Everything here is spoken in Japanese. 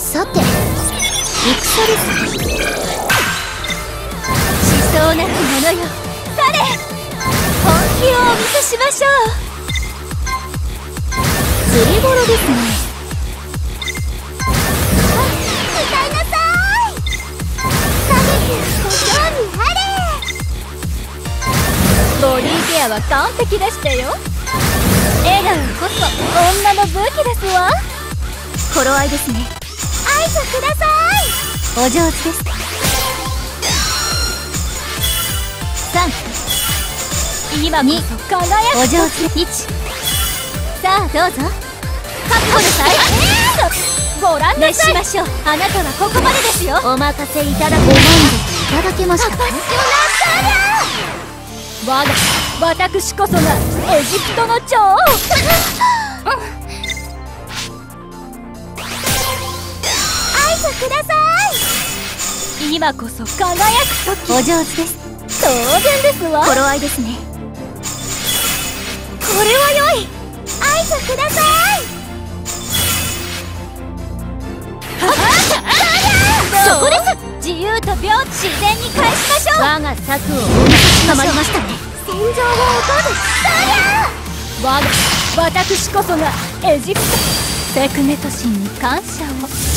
さて、戦ですね。しそうなきものよ。され、本気をお見せしましょう。釣り頃ですね。歌いなさい。ご興味あれ。ボディケアは完璧でしたよ。笑顔こそ女の武器ですわ。頃合いですね。合図ください。お上手です。3、今こそ輝く。お上手。1、さあどうぞ。確保なさい。ご覧なさい。熱しましょう。あなたはここまでですよ。お任せいただく。ご満足いただけましたか。私こそがエジプトの女王。合図ください。今こそ輝く時。お上手です。当然ですわ。頃合いですね。これは良い。合図ください。そこです。自由と平等、自然に返しましょう。我が策をお見せしましょう。捕まりましたね。戦場を起こる。私こそがエジプト。セクネト神に感謝を。